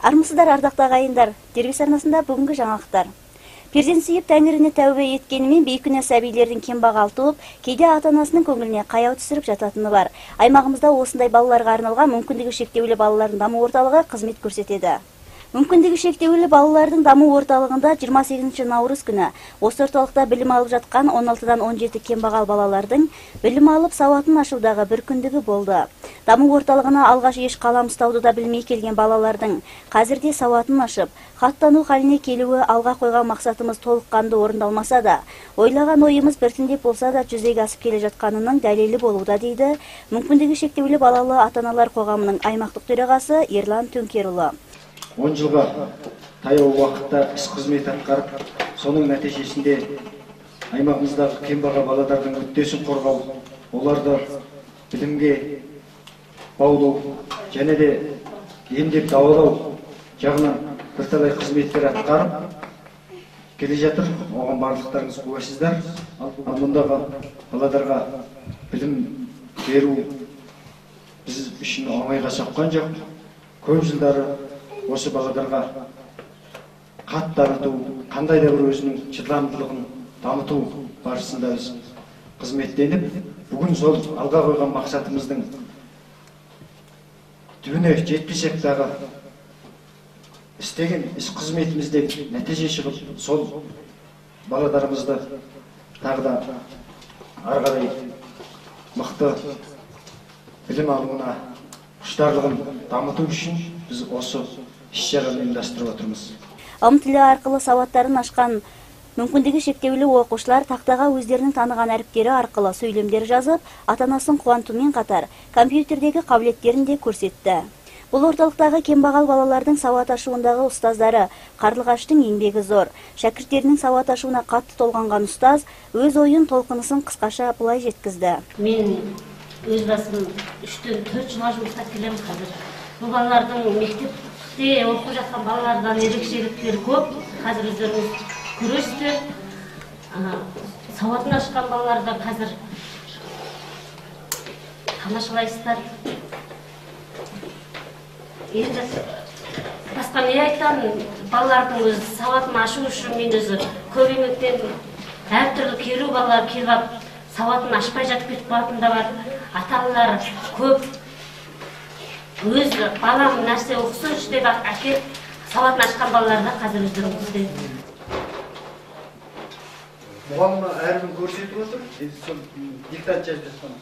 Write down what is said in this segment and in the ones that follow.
Армысыздар, ардактуу агайындар. Дербес арнасында бүгүнкү жаңалыктар. Перзент сүйүп тәңирине тәубе эткенимен бейкүнә сәбилердин кембагал туып, кээде ата-анасынын көңүлүнө каяу түшүрүп жататыны бар. Аймагыбызда осундай балаларга арналган мүмкүндүгү чектеулүү балалардын дамуу орталыгы кызмет көрсөтөдү. Мүмкүндүгү чектеулүү балалардын дамуу орталыгында 28 Наурыз күнү осы орталыкта билим алып жаткан 16-дан 17 кембагал балалардын билим алып сабатын ашуудагы бир күндүгү болду. Дамуу орталыгына алгаш эш калам уставды да билмей келген балалардын казирде сабатын ашып, хаттануу халине келүүгө алга койгон максатыбыз толук кандуу орундалмаса да, ойлаган оюбуз биртиндеп болсо да жүзөгө асып келе жатканынын далили болууда дейди мүмкүндүгү чектеулүү балалуу ата-аналар коомунун аймактык төрагасы Ерлан Төңкер уулу. 10 жылға таяу уақытта іс қызмет атқарып, соның нәтижесінде аймағымыздағы кембағал балалардың мүддесін қорғау, оларды білімге баулу және де емдеп дауалау жағынан бірталай қызметтер атқарып келе жатыр. Оған барлықтарыңыз куәсіздер. Ал мұндағы балаларға білім беру біз үшін оңайға соққан жоқ. Көп жылдары осы балаларға қат дамыту, қандай да бір өзінің шыдамдылығын дамыту барысында біз қызметтеніп, бүгін сол алға қойған мақсатымыздың түбіне жетпесек дағы істеген іс қызметімізде нәтиже шығып, сол балаларымызды тағы да ары қарай мықты білім алуына құштарлығын дамыту үшін біз осы іс-шараны ұйымдастырып отырмыз. Ым тили аркылуу сабаттарын ашкан мүмкүндүгү чектеулүү окуучулар тактага өздеринин тааныган ариптери аркылуу сүйлөмдер жазып, ата-анасын кубантуумен катар компьютердеги кабилеттерин да көрсөттү. Бул орталыктагы кембагал балалардын сабат ашуундагы устаздары Карлыгачтын эмгеги зор. Шакирттеринин сабат ашууна катты толгонгон устаз өз оюн толкунысын кыскаша былай жеткизди. Мен өз басым 3-төн 4 жылга жумуштап келем азыр. Бул балалардын мектепте окуп жаткан балалардан ерекшеликтери көп. Азыр өздөрүңүз көрөсүздөр. Сабатын ашкан балаларды азыр тамашалайсыздар. Енді басқа не айтам, балалардың өз сабатын ашу үшін мен өзі көп емектен әртүрлі келу балалар келіп сабатын ашпай жатып кетіп қалатын да бар. Ата-аналар көп өз балам нәрсе оқысыншы деп әкеп сабатын ашқан балаларда қазір өздеріңізде. Мұғалима әрбір көрсетіп отыр, сол диктант жазып жатқан.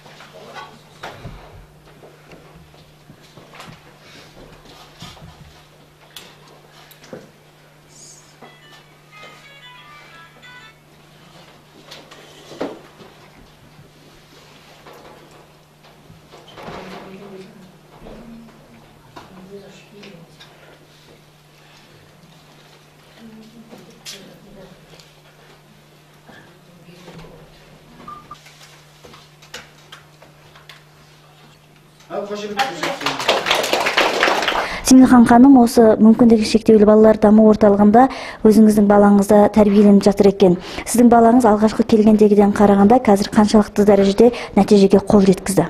Сиңилхан ханым осы мүмкүндүгү чектеулүү балалар дамуу орталыгында өзүңүздүн балаңызды тәрбиеленип жатыр экен. Сиздин балаңыз алгачкы келгендегиден караганда азыр канчалыктуу дарежеде нәтижеге кол жеткизди?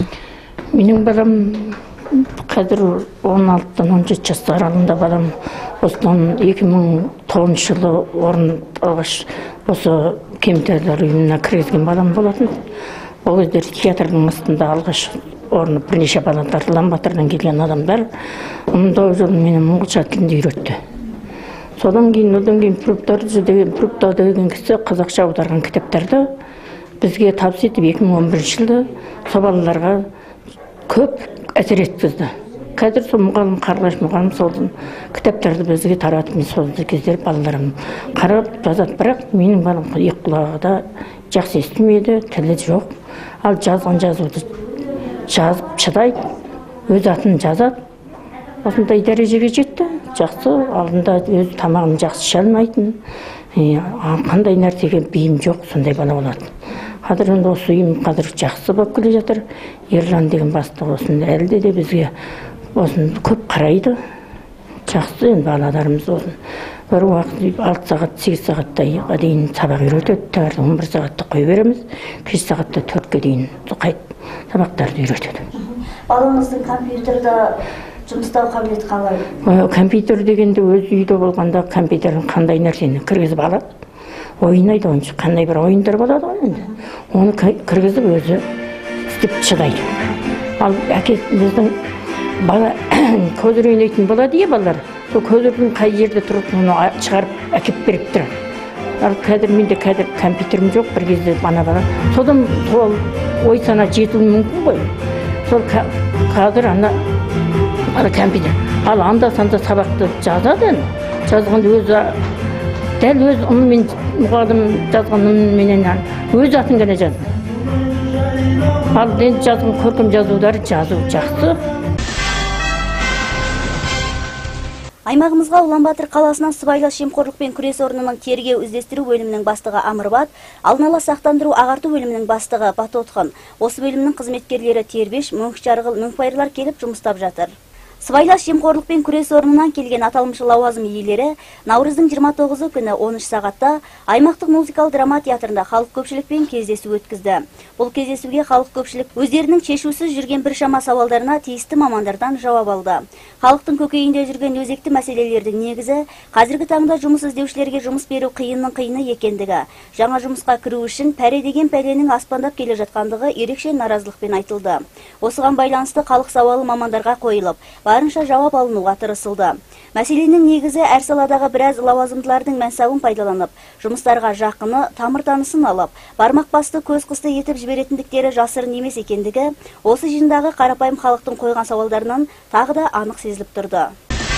Менин балам қазір 16-дан 17 жас аралығында балам. Осыдан 2009 жылы орын алғаш осы кемтарлар үйүнүнө кіргізген балам болатын. Ол өздері театрдың астында алғаш орны бірнеше балалар Ламбатырдан келген адамдар. Онда жыл мені мұңғылша тілді үйретті. Содан кейін Прупта деген кісі қазақша аударған кітаптарды бізге табыс етіп 2011 жылы сол балаларға көп әсер еткізді. Қазір сол мұғалім Қарлығаш мұғалім сол кітаптарды бізге таратып, мен сол кездер балаларым қарап жазады, бірақ менің балам екі құлағы да жақсы естімейді, тілі жоқ. Ал жазған жазуды жазып шыдайды, өз атын жазады. Осындай дәрежеге жетті. Жақсы, алдында өз тамағын жақсы іше алмайтын, қандай нәрсеге бейім жоқ, сондай бала болады. Қазір енді осы үйім қазір жақсы болып келе жатыр. Ерлан деген бастығы осында әлде де бізге осын көп қарайды. Жақсы енді балаларымыз осын. Бір уақыт 6 сағат, 8 сағаттай дейін сабақ үйретеді. Таңертең 11 сағатта қой береміз. Кеш сағатта 4-ке дейін сабақтарды үйретеді. Балаңыздың компьютерді Жұмыстау қабілеті қалай? Компьютер дегенде өз үйде болғанда компьютердің қандай нәрсені кіргізіп алады. Ойнайды, ойыншы қандай бір ойындар болады ғой енді. Оны кіргізіп өзі істеп шыдайды. Ал әкеміздің бала көзір ойнайтын болады ие балалар. Сол көзірдің қай жерде тұрып оны шығарып әкеп беріп тұрады. Ал қазір менде компьютерім жоқ, бір кезде бала. Содан сол ой сана жетуі мүмкін ғой. Сол қазір ана компьютер. Ал анда-санда сабақты жазады. Жазғанда өзі дәл өз ұнымен мұғалім жазған ұнменен өз атын ғана жазды. Ал енді жазған көркем жазудары жазу жақсы. Аймағымызға Улан-Батыр қаласынан сыбайлас жемқорлықпен күрес орнының тергеу іздестіру бөлімінің бастығы Амырбат, алдын ала сақтандыру ағарту бөлімінің бастығы Батотхан, осы бөлімнің қызметкерлері Тербеш, Мөнхжарғыл, Мөнхбайырлар келіп жұмыстап жатыр. Сыбайлас жемқорлықпен күрес орнынан келген аталмыш лауазым иелері наурыздың 29 күні 13 сағатта аймақтық музыкалық драма театрында халық көпшілікпен кездесу өткізді. Бұл кездесуге халық көпшілік өздерінің шешусіз жүрген біршама сауалдарына тиісті мамандардан жауап алды. Халықтың көкейінде жүрген өзекті мәселелердің негізі қазіргі таңда жұмыс іздеушілерге жұмыс беру қиынның қиыны екендігі, жаңа жұмысқа кіру үшін пәре деген пәленің аспандап келе жатқандығы ерекше наразылықпен айтылды. Осыған байланысты халық сауалы мамандарға қойылып, барынша жауап алынуға тырысылды. Мәселенің негізі әр саладағы біраз лауазымдылардың мәнсабын пайдаланып, жұмыстарға жақыны, тамыр танысын алып, бармақ басты көз қысты етіп жіберетіндіктері жасырын емес екендігі, осы жиындағы қарапайым халықтың қойған сауалдарынан тағы да анық сезіліп тұрды.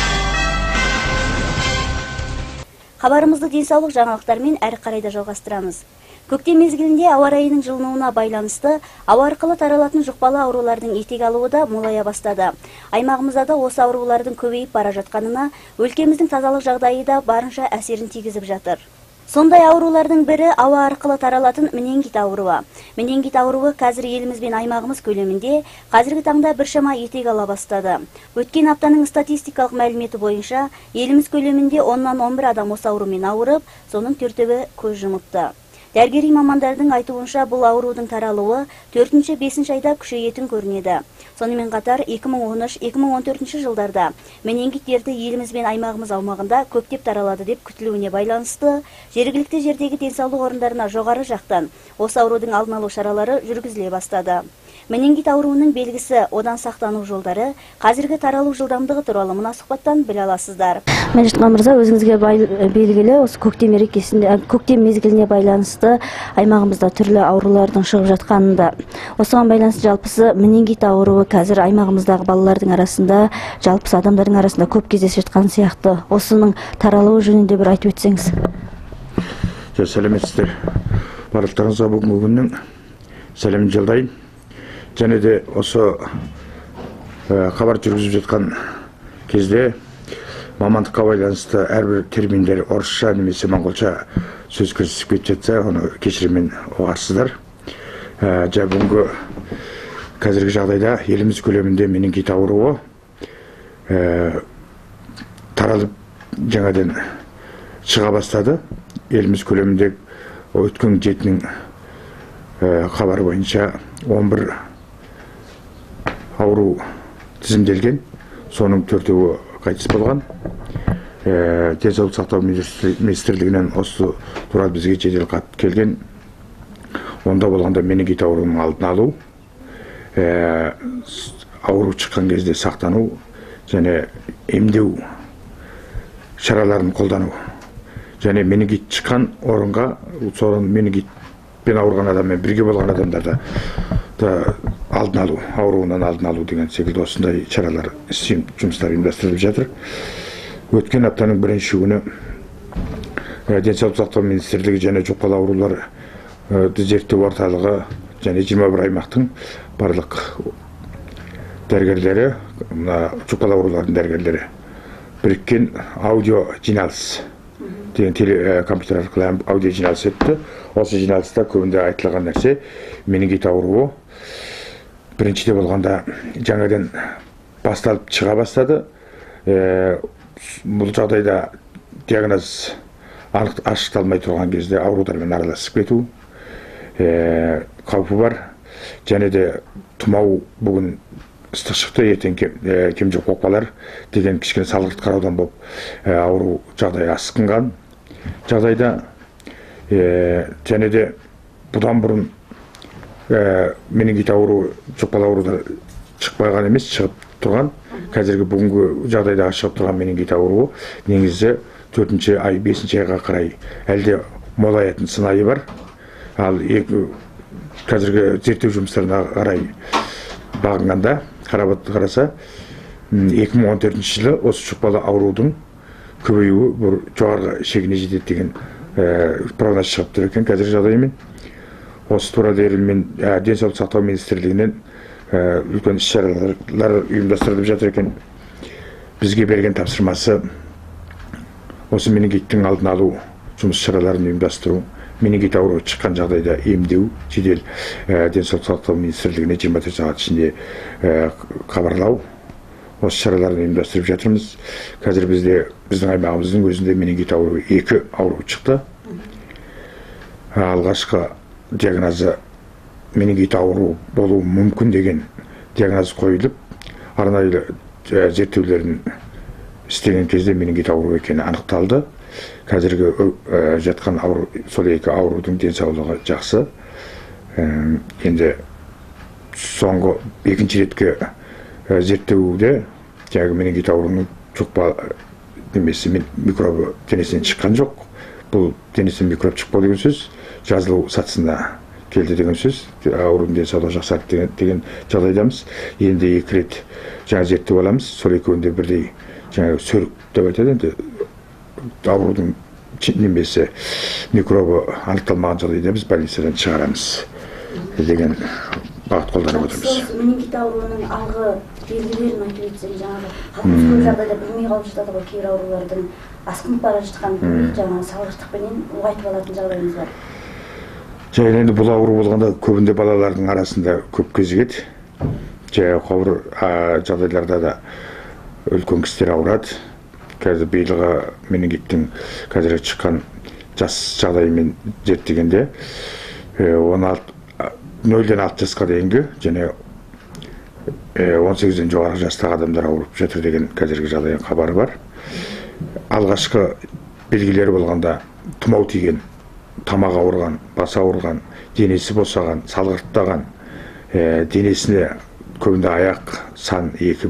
Хабарымызды денсаулық жаңалықтармен әрі қарайда жалғастырамыз. Көктем мезгілінде ауа райының жылынуына байланысты ауа арқылы таралатын жұқпалы аурулардың етек алуы да молая бастады. Аймағымызда да осы аурулардың көбейіп бара жатқанына өлкеміздің тазалық жағдайы да барынша әсерін тигізіп жатыр. Сондай аурулардың бірі ауа арқылы таралатын менингит ауруы. Менингит ауруы қазір еліміз бен аймағымыз көлемінде қазіргі таңда біршама етек ала бастады. Өткен аптаның статистикалық мәліметі бойынша еліміз көлемінде 10-11 адам осы аурумен ауырып, соның 4-і көз жұмыпты. Дәрігер мамандардың айтуынша бұл аурудың таралуы 4-5 айда күшейетін көрінеді. Сонымен қатар 2013-2014 жылдарда менингит дерті еліміз бен аймағымыз аумағында көптеп таралады деп күтілуіне байланысты, жергілікті жердегі денсаулық орындарына жоғары жақтан осы аурудың алдын алу шаралары жүргізіле бастады. Менингит ауруының белгісі, одан сақтану жолдары, қазіргі таралу жылдамдығы туралы мына сұхбаттан біле аласыздар. Мәжитхан мырза, өзіңізге белгілі осы көктем мерекесінде, көктем мезгіліне байланысты аймағымызда түрлі аурулардың шығып жатқанында. Осыған байланысты жалпысы менингит ауруы қазір аймағымыздағы балалардың арасында, жалпысы адамдардың арасында көп кездесіп жатқан сияқты. Осының таралуы жөнінде бір айтып өтсеңіз. Сәлеметсіздер. Барлықтарыңызға бүгінгі күннің сәлемін жолдайын. Және де осы хабар жүргізіп жатқан кезде мамандыққа байланысты әрбір терминдер орысша немесе моңғолша сөз кірісіп кетіп жатса, оны кешіріммен ұғарсыздар. Бүгінгі қазіргі жағдайда еліміз көлемінде менингит ауруы таралып жаңадан шыға бастады. Еліміз көлемінде өткен жетінің хабары бойынша 11 ауру тізімделген, соның 4-і қайтыс болған. Денсаулық сақтау министрлігінен осы туралы бізге жедел хат келген. Онда болғанда менингит ауруының алдын алу, ауру шыққан кезде сақтану және емдеу шараларын қолдану. Және менингит шыққан орынға, соның менингитпен ауырған адаммен бірге болған адамдарда алдын алу, ауруынан алдын алу деген секілді осындай шаралар, жұмыстар ұйымдастырылып жатыр. Өткен аптаның бірінші күні денсаулық сақтау министрлігі және жұқпалы аурулар зерттеу орталығы және 21 аймақтың барлық дәрігерлері, жұқпалы аурулардың дәрігерлері біріккен аудио жиналыс деген компьютер арқылы аудио жиналыс өтті. Осы жиналыста көбінде айтылған нәрсе менингит ауруы біріншіде болғанда жаңадан басталып шыға бастады. Бұл жағдайда диагноз ашықталмай тұрған кезде аурудармен араласып кету қаупі бар. Және де тұмау бүгін ыстық шықты, ертең кем жоқ оқпалар деген кішкене салғырт қараудан болып ауру жағдайы асқынған жағдайда, және де бұдан бұрын менингит ауру, жұқпалы аурудар шықпаған емес, шығып тұрған. Қазіргі бүгінгі жағдайда шығып тұрған менингит ауруы негізі 4-ші ай, 5-ші айға қарай әлде молаятын сыңайы бар. Ал қазіргі зерттеу жұмыстарына қарай бағынғанда қараса 2014 жылы осы жұқпалы аурудың көбеюі бір жоғарғы шегіне жетеді деген прогноз шығып тұр екен қазіргі жағдаймен. Осы туралы елмен денсаулық сақтау министрлігінен үлкен іс-шаралар ұйымдастырылып жатыр екен. Бізге берген тапсырмасы осы менингиттің алдын алу жұмыс шараларын ұйымдастыру, менингит ауру шыққан жағдайда емдеу, жедел денсаулық сақтау министрлігіне 24 сағат ішінде хабарлау, осы шараларын ұйымдастырып жатырмыз. Қазір біздің аймағымыздың өзінде менингит ауру 2 ауру шықты. Алғашқы диагнозы менингит ауру болуы мүмкін деген диагноз қойылып, арнайы зерттеулерін істеген кезде менингит ауру екені анықталды. Қазіргі жатқан ауру, сол 2 аурудың денсаулығы жақсы. Енді соңғы 2-ші реткі зерттеуде менингит ауруының жұқпалы немесе микробы денесінен шыққан жоқ. Бұл денесінен микроб шықпау деген сөз жазылу сатысына келді деген сөз. Аурудың денсаулығы жақсарды деген жағдайдамыз. Енді 2 рет жаңа зерттеу аламыз. Сол екеуінде бірдей жаңа сөрік деп айтады. Енді аурудың немесе микробы анықталмаған жағдайда біз больницадан шығарамыз деген бағыт қолданып отырмыз. Менингит ауруының алғы белгілерін айтып өтсең, жаңағы халқымыз көп жағдайда білмей қалып жатады ғой, кейбір аурулардың асқынып бара жатқанын жаңағы салғырттықпенен ұлғайтып алатын жағдайымыз бар. Енді бұл ауру болғанда көбінде балалардың арасында көп кезігеді. Қауыр жағдайларда да үлкен кісілер ауырады. Қазір биылғы менингиттің қазір шыққан жас жағдайымен зерттегенде 0-6 жасқа дейінгі және 18-ден жоғары жастағы адамдар ауырып жатыр деген қазіргі жағдай хабары бар. Алғашқы белгілері болғанда тұмау тиген, тамақ ауырған, бас ауырған, денесі босаған, салғырттаған, денесіне көбінде аяқ, сан, 2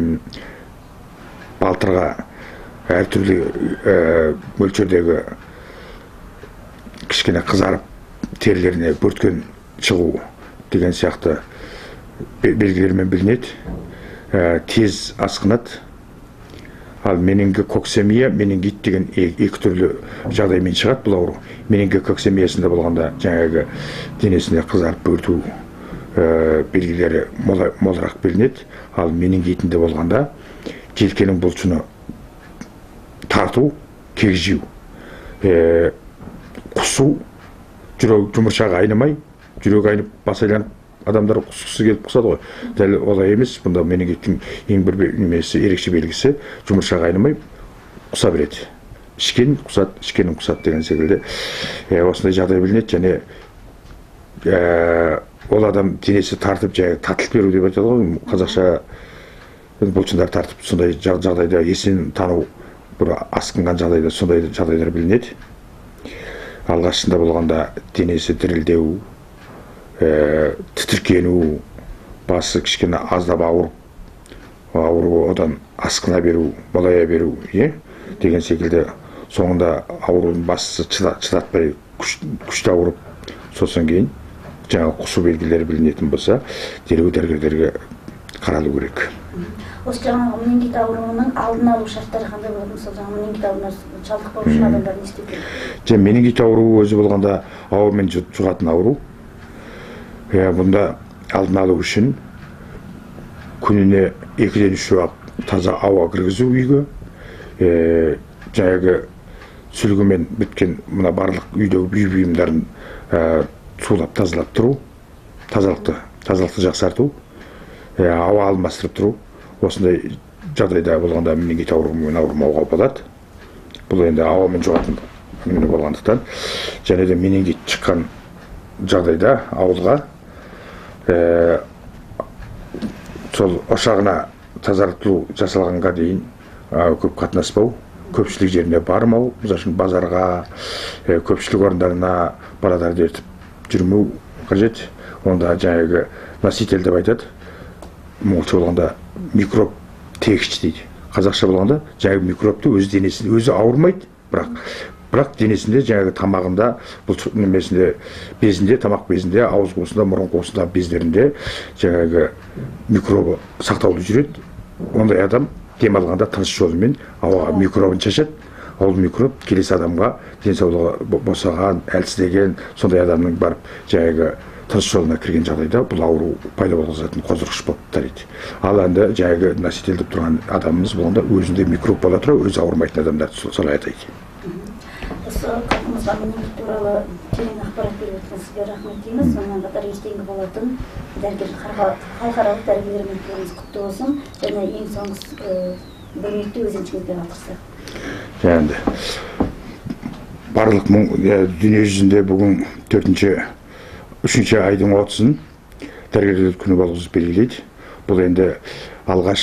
балтырға әртүрлі мөлшердегі кішкене қызарып терілеріне бөрткен шығу деген сияқты белгілермен білінеді. Тез асқынады. Ал менингококсемия, менингит деген 2 түрлі жағдаймен шығады бұл ауру. Менингококсемиясында болғанда жаңағы денесіне қызарып бөрту белгілері молырақ білінеді. Ал менингитінде болғанда желкенің бұлшыны тарту, кегжеу, құсу, жүрек жұмыршағы айнымай, жүрек айнып бас айланып адамдар құсқысы келіп құсады ғой. Дәл олай емес. Бұнда менингиттің ең бір ерекше белгісі жұмыршағы айнымай құса береді. Ішкен құсады, ішкенің құсады деген секілді осындай жағдай білінеді. Және ол адам денесі тартып, татылып беру деп айтады ғой. Қазақша бұлшындар тартып, сондай жағдайда есін тану, бір асқынған жағдайда сондай жағдайлар білінеді. Алғашында болғанда денесі дірілдеу, тітіркену, басы кішкене аздап ауыру, одан асқына беру, молая беру деген секілді. Соңында аурудың бастысы шыдатпай күшті ауырып, сосын кейін жаңа құсу белгілері білінетін болса, дереу дәрігерлерге қаралу керек. Осы жаңағы менингит ауруының алдын алу шарттары қандай болады? Мысалы, жаңағы менингит ауруына шалдықпау үшін адамдар не істеу керек? Менингит ауруы өзі болғанда ауамен жұғатын ауру. Бұнда алдын алу үшін күніне 2-ден 3 уақыт таза ауа кіргізу үйге, жаңағы сүлгімен біткен мына барлық үйдегі бұйымдарын сулап тазалап тұру, тазалықты жақсарту, ауа алмастырып тұру. Осындай жағдайда болғанда менингит ауруымен ауырмауға болады. Бұл енді ауамен жұғатын болғандықтан. Және де менингит шыққан жағдайда ауылға сол ошағына тазартылу жасалғанға дейін көп қатынаспау, көпшілік жеріне бармау, мысалы үшін базарға, көпшілік орындарына балаларды ертіп жүрмеу қажет. Онда жаңағы носитель деп айтады. Моңғолша болғанда микроб тегіш дейді. Қазақша болғанда жаңағы микробты өз денесінде өзі ауырмайды, бірақ денесінде жаңағы тамағында, бұл немесінде безінде, тамақ безінде, ауыз қуысында, мұрын қуысында, бездерінде жаңағы микробы сақтаулы жүреді. Ондай адам демалғанда тыныс жолымен ауаға микробын шашады. Ол микроб келесі адамға денсаулығы босаған, әлсіздеген сондай адамның барып жаңағы тыныс жолына кірген жағдайда бұл ауру пайда болғызатын қоздырғыш болып тариды. Ал енді жаңағы носитель деп тұрған адамымыз болғанда өзінде микроб бола тұра өзі ауырмайтын адамдарды солай атайды. Осы халқымызға менингит туралы терең ақпарат беріп өткен сізге рахмет дейміз. Сонымен қатар ертеңгі болатын халықаралық дәрігерлермен күніңіз құтты болсын. Және ең соңғы бөлмекті өз еншігіңізге қалдырсақ. Енді барлық дүние жүзінде бүгін 3-ші айдың 30-ын дәрігерлер күні болып белгілейді. Бұл енді алғаш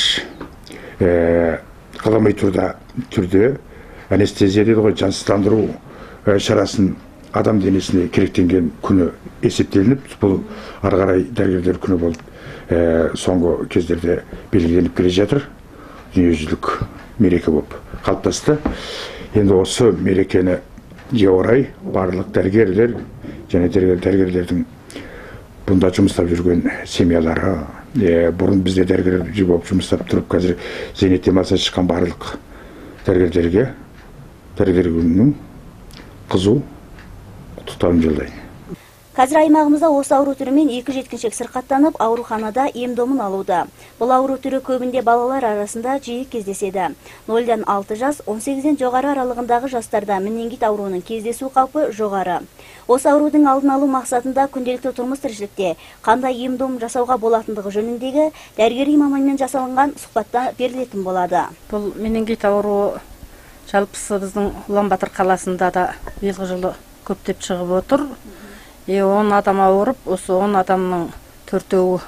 ғылыми түрде анестезия дейді ғой, жансыздандыру шарасын адам денесіне керектенген күні есептелініп, бұл ары қарай дәрігерлер күні болып соңғы кездерде белгіленіп келе жатыр. Дүниежүзілік мереке болып қалыптасты. Енді осы мерекені орай барлық дәрігерлер және дәрігерлердің бұнда жұмыстап жүрген семьялары, бұрын бізде дәрігерлер болып жұмыстап тұрып, қазір зейнет демалысына шыққан барлық дәрігерлерге дәрігер күнінің қызу құттықтауын жолдаймын. Қазір аймағымызда осы ауру түрімен 2 жеткіншек сырқаттанып, ауруханада ем-домын алуда. Бұл ауру түрі көбінде балалар арасында жиі кездеседі. 0-дан 6 жас, 18-ден жоғары аралығындағы жастарда менингит ауруының кездесу қаупі жоғары. Осы аурудың алдын алу мақсатында күнделікті тұрмыс тіршілікте қандай ем-дом жасауға болатындығы жөніндегі дәрігери маманмен жасалынған сұхбатта берілетін болады. Бұл менингит ауруы жалпысы біздің Ұлан-Батыр қаласында да биылғы жылы көптеп шығып отыр. 10 адам ауырып, осы 10 адамның 4-еуі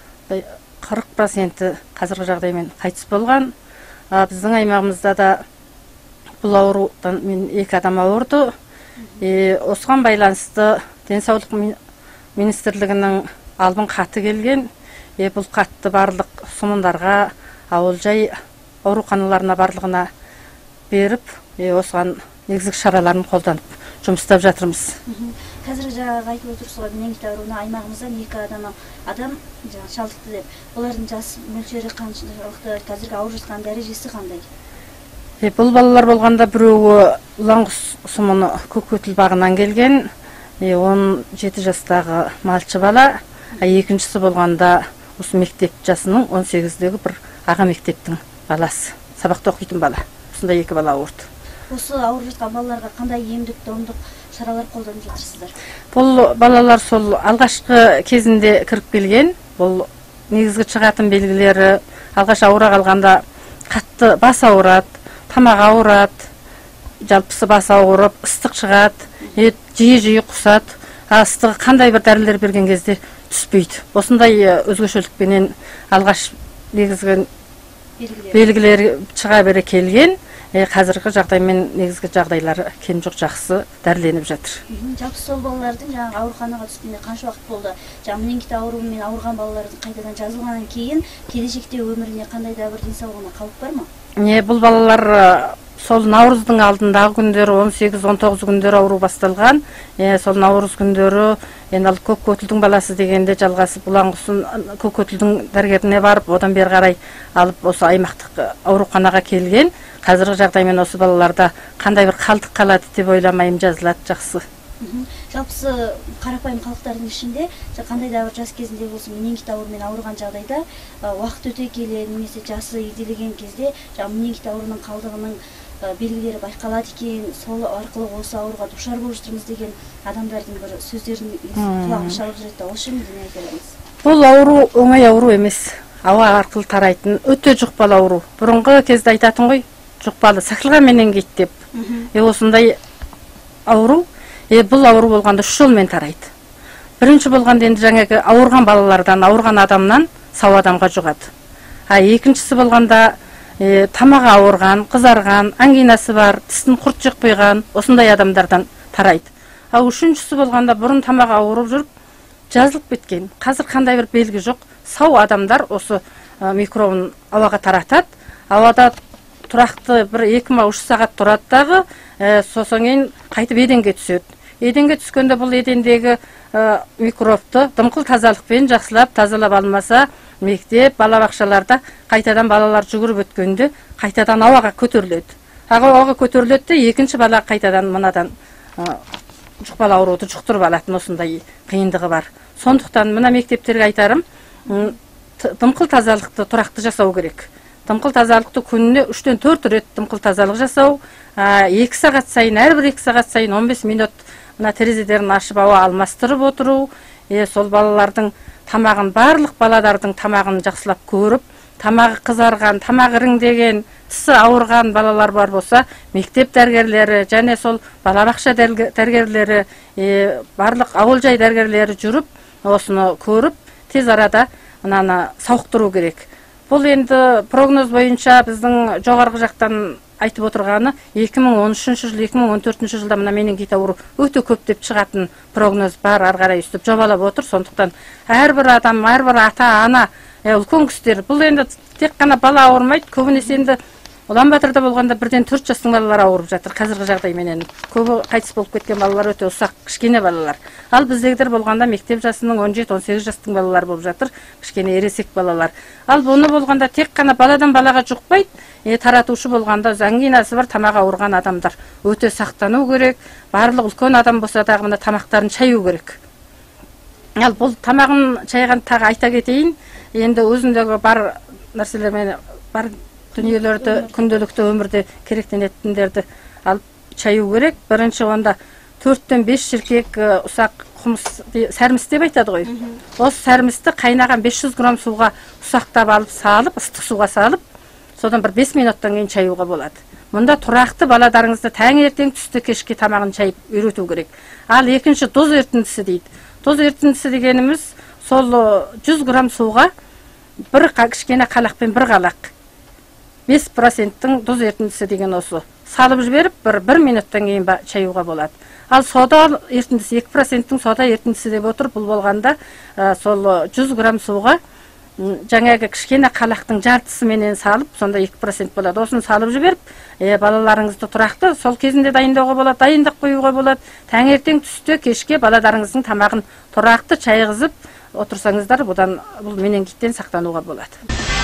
40% қазіргі жағдаймен қайтыс болған. Біздің аймағымызда да бұл аурудан 2 адам ауырды. Осыған байланысты денсаулық министрлігінің албын хаты келген. Бұл хатты барлық сұмындарға, ауылжай ауруханаларына барлығына беріп, осыған негізгі шараларын қолданып жұмыстап жатырмыз. Қазір жаңағы айтып отырсыз ғой, менингит ауруына аймағымыздан 2 адам шалдықты деп. Олардың жас мөлшері қаншалықты, қазіргі ауырып жатқан дәрежесі қандай? Бұл балалар болғанда біреуі ұланғұс сұмыны Көкөтіл бағынан келген, 17 жастағы малшы бала, екіншісі болғанда осы мектеп жасының 18-дегі бір аға мектептің баласы, сабақта оқитын бала. Осында 2 бала ауырды. Осы ауырып жатқан балаларға қандай емдік-домдық шаралар қолданып жатырсыздар? Бұл балалар сол алғашқы кезінде кіріп келген. Бұл негізгі шығатын белгілері алғаш ауыра қалғанда қатты бас ауырады, тамақ ауырады, жалпысы бас ауырып, ыстық шығады, жиі құсады. Ыстығы қандай бір дәрілер берген кезде түспейді. Осындай өзгешелікпенен алғаш негізгі белгілер шыға бере келген. Қазіргі жағдаймен негізгі жағдайлары кем жоқ, жақсы дәріленіп жатыр. Жалпы сол балалардың жаңағы ауруханаға түскенде қанша уақыт болды? Жаңағы менингит ауруымен ауырған балалардың қайтадан жазылғаннан кейін келешекте өміріне қандай да бір денсаулығына қауіп бар ма? Бұл балалар сол наурыздың алдындағы күндері 18-19 күндері ауру басталған. Сол наурыз күндері ал Көкөтілдің баласы дегенде жалғасып Ұланғұсын Көкөтілдің дәрігеріне барып, одан бері қарай алып осы аймақтық ауруханаға келген. Қазіргі жағдаймен осы балаларда қандай бір қалдық қалады деп ойламайым, жазылады жақсы. Жалпысы қарапайым халықтардың ішінде қандай да бір жас кезінде болсын менингит ауруымен ауырған жағдайда уақыт өте келе немесе жасы еселеген кезде менингит ауруының қалдығының белгілері байқалады екен, сол арқылы осы ауруға душар болып жатырмыз деген адамдардың бір сөздерін құлағымыз шалып жүреді. Осы жөнінде не айта аласыз? Бұл ауру оңай ауру емес, ауа арқылы тарайтын өте жұқпалы ауру. Бұрынғы кезде айтатын ғой, жұқпалы сақылған менингит деп. Осындай ауру, бұл ауру болғанда 3 жолмен тарайды. Бірінші болғанда енді жаңағы ауырған балалардан, ауырған адамнан сау адамға жұғады. Екіншісі болғанда тамағы ауырған, қызарған, ангинасы бар, тістің құрт жеп қойған, осындай адамдардан тарайды. Үшіншісі болғанда бұрын тамағы ауырып жүріп, жазылып кеткен. Қазір қандай бір белгі жоқ. Сау адамдар осы микробын ауаға таратады. Ауада тұрақты бір 2-3 сағат тұрады дағы, сосын кейін қайтып еденге түседі. Еденге түскенде бұл едендегі микробты дымқыл тазалықпен жақсылап тазалап алмаса, мектеп, балабақшаларда қайтадан балалар жүгіріп өткенде қайтадан ауаға көтеріледі. Ауаға көтеріледі де екінші бала қайтадан мынадан жұқпалы ауруды жұқтырып алатын осындай қиындығы бар. Сондықтан мына мектептерге айтарым, дымқыл тазалықты тұрақты жасау керек. Дымқыл тазалықты күніне 3-4 рет дымқыл тазалық жасау, 2 сағат сайын, әрбір 2 сағат сайын 15 минут мына терезелерін ашып ауа алмастырып отыру, сол балалардың тамағын, барлық балалардың тамағын жақсылап көріп, тамағы қызарған, тамағы іріңдеген, тісі ауырған балалар бар болса, мектеп дәрігерлері және сол балабақша дәрігерлері, барлық ауылжай дәрігерлері жүріп, осыны көріп, тез арада мынаны сауықтыру керек. Бұл енді прогноз бойынша біздің жоғарғы жақтан айтып отырғаны 2013 жыл, 2014 жылда мына менингит ауру өте көп деп шығатын прогноз бар, ары қарай үстіп жобалап отыр. Сондықтан әрбір адам, әрбір ата-ана, үлкен кісілер, бұл енді тек қана бала ауырмайды, көбінесе енді Ұлан-Батырда болғанда 1-4 жастың балалары ауырып жатыр. Қазіргі жағдайменен көбі қайтыс болып кеткен балалар өте ұсақ, кішкене балалар. Ал біздегілер болғанда мектеп жасының 17-18 жастың балалар болып жатыр, кішкене ересек балалар. Ал бұны болғанда тек қана баладан балаға жұқпайды, таратушы болғанда ангинасы бар, тамағы ауырған адамдар өте сақтану керек. Барлық үлкен адам болса дағы мына тамақтарын шаю керек. Ал бұл тамағын шайған тағы айта кетейін, енді өзіндегі бар нәрселермен бар дүниелерді күнделікті өмірде керектенетіндерді алып шаю керек. Бірінші онда 4-5 шіркек ұсақ құмыс, сәрміс деп айтады ғой. Осы сәрмісті қайнаған 500 грамм суға ұсақтап алып салып, ыстық суға салып, содан бір 5 минуттан кейін шаюға болады. Мұнда тұрақты баладарыңызды таңертең түсті кешке тамағын шайып үйрету керек. Ал екінші доз ерітіндісі дейді. Доз ерітіндісі дегеніміз сол 100 грамм суға бір кішкене қалақпен бір қалақ 5%-тің доз ерітіндісі деген осы. Салып жіберіп, бір минуттан кейін шаюға болады. Ал сода ерітіндісі 2%-тің сода ерітіндісі деп отыр. Бұл болғанда сол 100 грамм суға жаңағы кішкене қалақтың жартысы менен салып, сонда 2% болады. Осыны салып жіберіп, балаларыңызды тұрақты сол кезінде дайындауға болады, дайындап қоюға болады. Таңертең түсте кешке балаларыңыздың тамағын тұрақты шайғызып отырсаңыздар, бұл менингиттен сақтануға болады.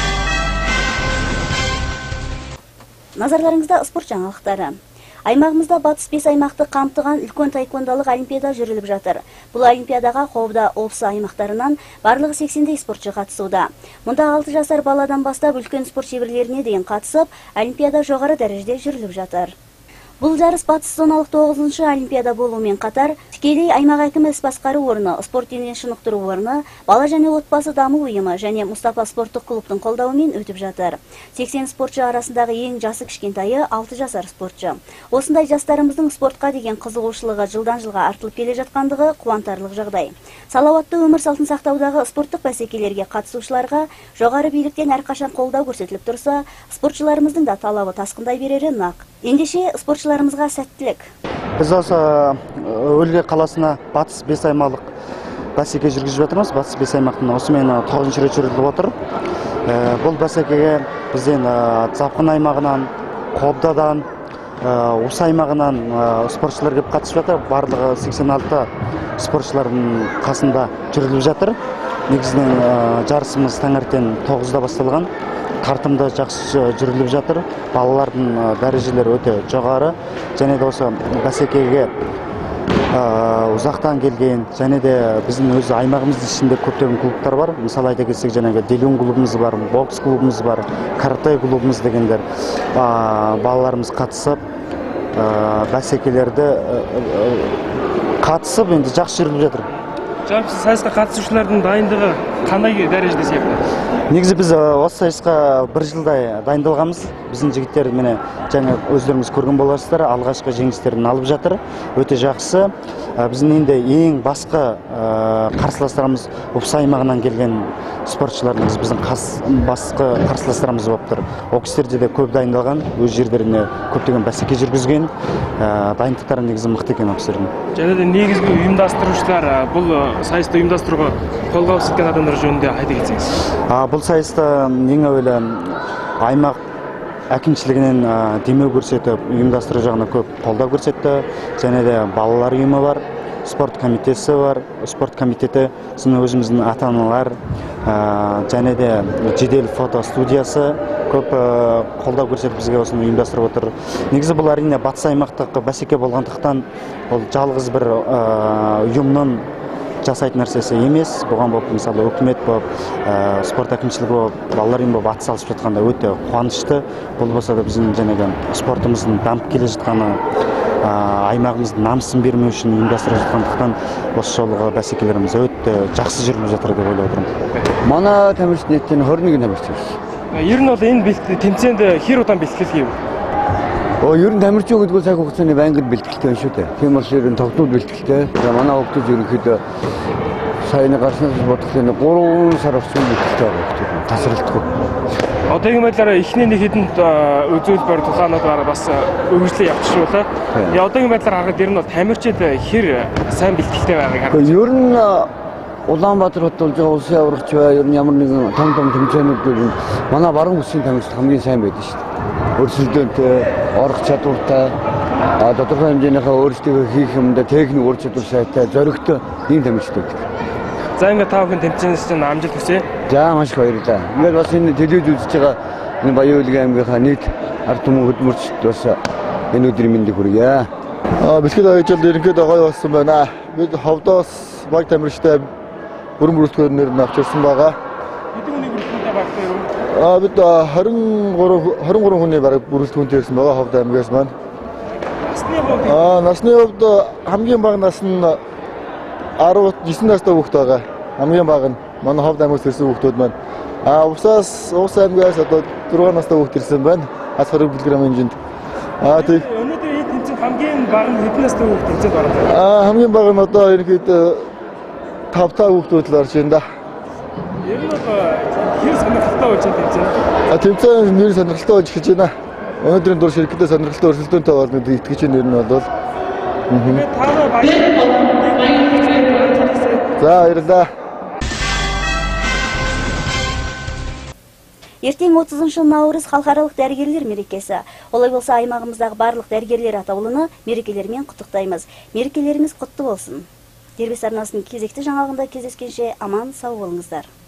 Назарларыңызда спорт жаңалықтары. Аймағымызда батыс 5 аймақты қамтыған үлкен таеквондолық олимпиада жүріліп жатыр. Бұл олимпиадаға Қобда облысы аймақтарынан барлығы 80-дей спортшы қатысуда. Мұнда 6 жасар баладан бастап үлкен спорт шеберлеріне дейін қатысып, олимпиада жоғары дәрежеде жүріліп жатыр. Бұл жарыс батыс зоналық 9-шы олимпиада болуымен қатар, тікелей аймақ әкімі іс басқару орны, спорт дене шынықтыру орны, бала және отбасы даму ұйымы және Мұстапа спорттық клубтың қолдауымен өтіп жатыр. 80 спортшы арасындағы ең жасы кішкентайы 6 жасар спортшы. Осындай жастарымыздың спортқа деген қызығушылығы жылдан жылға артылып келе жатқандығы қуантарлық жағдай. Салауатты өмір салтын сақтаудағы спорттық бәсекелерге қатысушыларға жоғары биліктен әрқашан қолдау көрсетіліп тұрса, спортшыларымыздың да талабы тасқындай берері нақ. Ендеше спортшыларымызға сәттілік. Біз осы Өлге қаласына батыс 5 аймалық бәсеке жүргізіп жатырмыз. Батыс 5 аймақтың осымен 9-шы рет жүргізіліп отыр. Бұл бәсекеге бізден Запқын аймағынан, Қобдадан, Осы аймағынан спортшылар келіп қатысып жатыр. Барлығы 86 спортшылардың қасында жүргізіліп жатыр. Негізінен жарысымыз таңертең 9-да басталған. Тартымда жақсы жүргізіліп жатыр. Балалардың дәрежелері өте жоғары. Және де осы бәсекеге ұзақтан келген, және де біздің өз аймағымыздың ішінде көптеген клубтар бар. Мысалы айта кетсек, жаңағы Делюн клубымыз бар, бокс клубымыз бар, карате клубымыз дегендер. Балаларымыз қатысып, бәсекелерді қатысып, енді жақсы жүргізіліп жатыр. Жалпы сайысқа қатысушылардың дайындығы қандай дәрежеде сияқты? Негізі біз осы сайысқа бір жылдай дайындалғанбыз. Біздің жігіттер міне жаңа өздеріңіз көрген боласыздар, алғашқы жеңістерін алып жатыр. Өте жақсы. Біздің енді ең басқа қарсыластарымыз Опсай аймағынан келген спортшыларымыз біздің басқа қарсыластарымыз болып тұр. Ол кісілерде де көп дайындалған, өз жерлеріне көптеген бәсеке жүргізген, дайындықтары негізі мықты екен ол кісілердің. Және де негізгі ұйымдастырушылар бұл сайысты ұйымдастыруға қолғабыс еткен адамдар жөнінде айта кетсеңіз. Бұл сайысты ең әуелі аймақ әкімшілігінен демеу көрсетіп, ұйымдастыру жағына көп қолдау көрсетті. Және де балалар ұйымы бар, спорт комитеті бар, спорт комитеті, өзіміздің ата-аналар, және де жедел фото студиясы көп қолдау көрсетіп бізге осыны ұйымдастырып отыр. Негізі бұл әрине батыс аймақтық бәсеке болғандықтан, ол жалғыз бір ұйымның жасайтын нәрсесі емес. Бұған болып, мысалы, үкімет болып, спорт әкімшілігі болып, балалар үйі болып атсалысып жатқанда өте қуанышты. Бұл болса да біздің жаңағы спортымыздың дамып келе жатқаны, аймағымыздың намысын бермеу үшін ұйымдастырып жатқандықтан, осы жолғы бәсекелеріміз өте жақсы жүріп жатыр деп ойлап отырмын. Мана тәміршін еттен хорныгын тәміршіміз. Ерін ол ең темсенді хер отан бэлтгэл. Ерін тәмірші өгідгіл сәк оқытсаны бәңгіл бэлтгэлтэй шүті. Теміршілерін тоқтуыл бэлтгэлтэй. Мана оқытыз ерінкейді сайыны қарсынасыз ботықтайны қорғын сарапсың бэлтгэлтэй оқытыр. Тасырылтық. Одоогийн байдлаараа эхнээ нэг хэдэнд үзүүлбэр тухайнуудаар бас өгөгжлөө явуулчихсан байна. Одоогийн байдлаар харахад ер нь тамирчид хэр сайн бэлтгэлтэй байгааг харагдаж байна. Ер нь Улаанбаатар хот болж байгаа улсын аврагч бай, ер нь ямар нэгэн том тэмцээнүүд манай баруун бүсгийн тамирчид хамгийн сайн байдаг шүү дээ. Өрсөлдөөнтэй, орох чадвартай, тодорхой хэмжээнийхээ өөрсдөө хийх юмдаа техник ур чадвар сайтай, зоригтой ийм тамирчид байдаг. За ингээд та бүхэн тэмцээнээс чинь амжилт хүсье. За маш их баярлалаа. Ингээд бас энэ телевиз үзэж байгаа энэ Баян-Улгийн аймгийнхаа нийт ард түмэн хөдөлмөрчд бас энэ өдрийн мэндийг хүргье. Бэлтгэл ажил ерөнхийдөө гоё болсон байна. Бид ховдоос баг тамирчтай бүрэн бүрэлдэхүүнээр нь авч ирсэн байгаа. Хэдэн хүний бүрэлдэхүүнтэй багтай юу? Бид 23 хүний бараг бүрэлдэхүүнтэй ирсэн байгаа Ховд аймгаас маань. Насны хувьд насны хувьд хамгийн бага нас нь 19 настай хүүхэд байгаа. Хамгийн бага нь манай Ховд аймгаас ирсэн хүүхдүүд маань. Усаас Ус аймгаас одоо 6 настай хүүхэд ирсэн байна. Аз хориг килограмм хэмжээнд. Өнөөдөр энэ тэмцээнд хамгийн бага нь хэдэн настай хүүхэд тэмцээнд орж байна? Хамгийн бага нь одоо ерөнхийдөө 5 та хүүхдүүд л орж байна да. Ер нь хэр сонирхолтой болж байна тэмцээн? Тэмцээн нэр сонирхолтой болж эхэлж байна. Өнөөдрийн дур ширхтээ сонирхолтой өрсөлдөөнтэй болно гэдэг итгэж байна. Ер нь бол. За баярлалаа. Ертең 30 наурыз халықаралық дәрігерлер мерекесі. Олай болса аймағымыздағы барлық дәрігерлер атаулыны мерекелермен құттықтаймыз. Мерекелеріңіз құтты болсын. Дербес арнасының кезекті жаңалығында кездескенше аман сау болыңыздар.